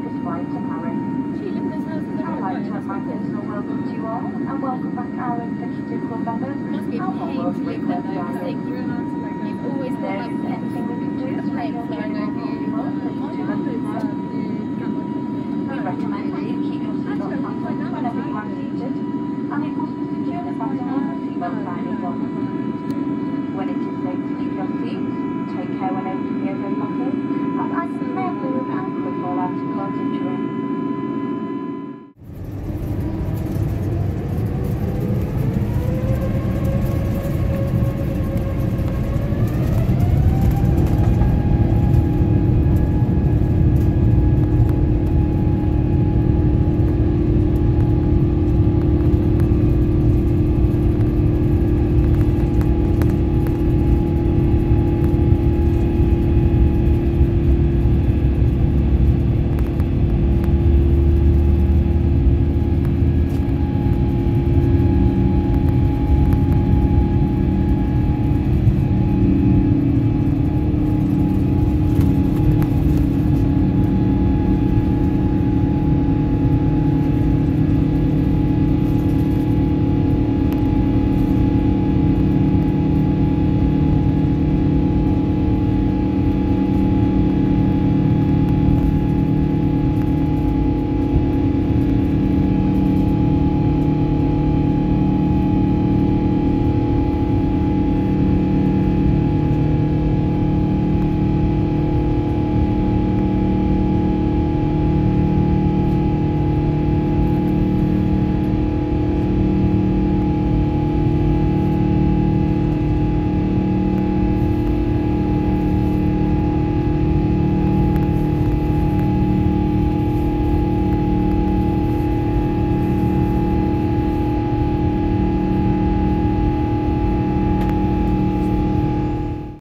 longest flight to Paris. I'd like to have my personal welcome to you all, and welcome back our executive club members and all those frequent flyers. You've always got There's anything we can do to make your journey more comfortable, please do let us know. We recommend that you keep your seatbelt fastened whenever you are seated, and it must be securely fastened when the seatbelt sign is on. When it is safe to leave your seat, take care when opening the overhead lockers, as items may have moved and could fall out of closing during